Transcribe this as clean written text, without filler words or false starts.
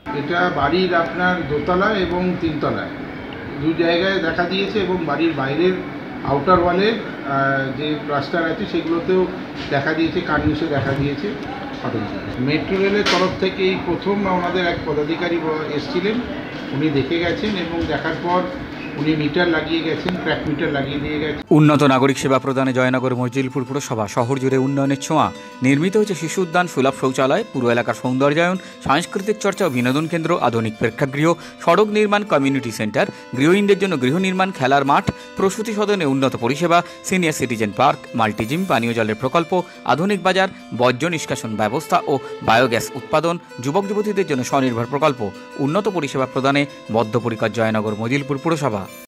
এটা বাড়ির আপনার দোতলা এবং তিনতলায় দু জায়গায় দেখা দিয়েছে এবং বাড়ির বাইরের আউটার ওয়ালের যে প্লাস্টার আছে সেগুলোতেও দেখা দিয়েছে, কার্নিশে দেখা দিয়েছে। মেট্রো রেলের তরফ থেকে এই প্রথম ওনাদের এক পদাধিকারী এসেছিলেন, উনি দেখে গেছেন এবং দেখার পর উনি মিটার লাগিয়ে গেছেন, ট্র্যাক মিটার লাগিয়ে দিয়ে গেছেন। উন্নত নাগরিক সেবা প্রদানে জয়নগর মজিলপুর পুরসভা শহর জুড়ে উন্নয়নের ছোঁয়া। নির্মিত হয়েছে শিশু উদ্যান, সুলভ শৌচালয়, পুরো এলাকার সৌন্দর্যায়ন, সাংস্কৃতিক চর্চা ও বিনোদন কেন্দ্র, আধুনিক প্রেক্ষাগৃহ, সড়ক নির্মাণ, কমিউনিটি সেন্টার, গৃহহীনদের জন্য গৃহ নির্মাণ, খেলার মাঠ, প্রসূতি সদনে উন্নত পরিষেবা, সিনিয়র সিটিজেন পার্ক, মাল্টিজিম, পানীয় জলের প্রকল্প, আধুনিক বাজার, বর্জ্য নিষ্কাশন ব্যবস্থা ও বায়োগ্যাস উৎপাদন, যুবক যুবতীদের জন্য স্বনির্ভর প্রকল্প। উন্নত পরিষেবা প্রদানে বদ্ধপরিকর জয়নগর মজিলপুর পুরসভা।